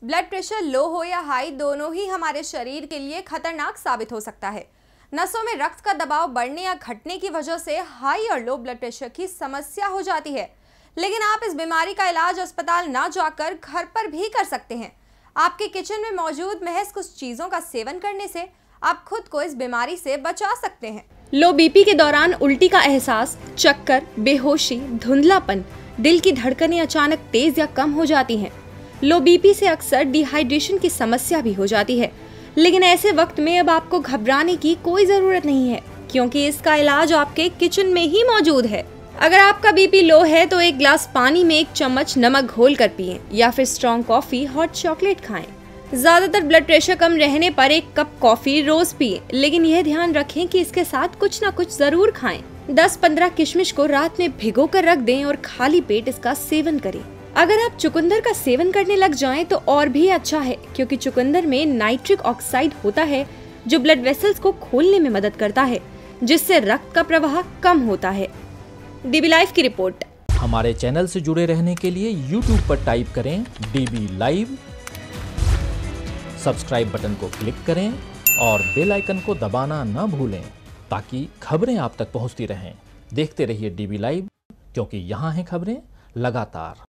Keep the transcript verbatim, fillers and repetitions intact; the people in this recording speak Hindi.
ब्लड प्रेशर लो हो या हाई, दोनों ही हमारे शरीर के लिए खतरनाक साबित हो सकता है। नसों में रक्त का दबाव बढ़ने या घटने की वजह से हाई और लो ब्लड प्रेशर की समस्या हो जाती है। लेकिन आप इस बीमारी का इलाज अस्पताल ना जाकर घर पर भी कर सकते हैं। आपके किचन में मौजूद महज कुछ चीजों का सेवन करने से आप खुद को इस बीमारी से बचा सकते हैं। लो बीपी के दौरान उल्टी का एहसास, चक्कर, बेहोशी, धुंधलापन, दिल की धड़कनें अचानक तेज या कम हो जाती हैं। लो बीपी से अक्सर डिहाइड्रेशन की समस्या भी हो जाती है। लेकिन ऐसे वक्त में अब आपको घबराने की कोई जरूरत नहीं है, क्योंकि इसका इलाज आपके किचन में ही मौजूद है। अगर आपका बीपी लो है तो एक गिलास पानी में एक चम्मच नमक घोल कर पिएं या फिर स्ट्रॉन्ग कॉफी, हॉट चॉकलेट खाएं। ज्यादातर ब्लड प्रेशर कम रहने पर एक कप कॉफी रोज पिएं, लेकिन यह ध्यान रखें कि इसके साथ कुछ ना कुछ जरूर खाएं। दस पंद्रह किशमिश को रात में भिगो कर रख दें और खाली पेट इसका सेवन करें। अगर आप चुकंदर का सेवन करने लग जाएं तो और भी अच्छा है, क्योंकि चुकंदर में नाइट्रिक ऑक्साइड होता है जो ब्लड वेसल्स को खोलने में मदद करता है, जिससे रक्त का प्रवाह कम होता है। डीबी लाइव की रिपोर्ट। हमारे चैनल से जुड़े रहने के लिए यूट्यूब पर टाइप करें डीबी लाइव, सब्सक्राइब बटन को क्लिक करें और बेल आइकन को दबाना न भूलें, ताकि खबरें आप तक पहुंचती रहें। देखते रहिए डीबी लाइव, क्योंकि यहाँ हैं खबरें लगातार।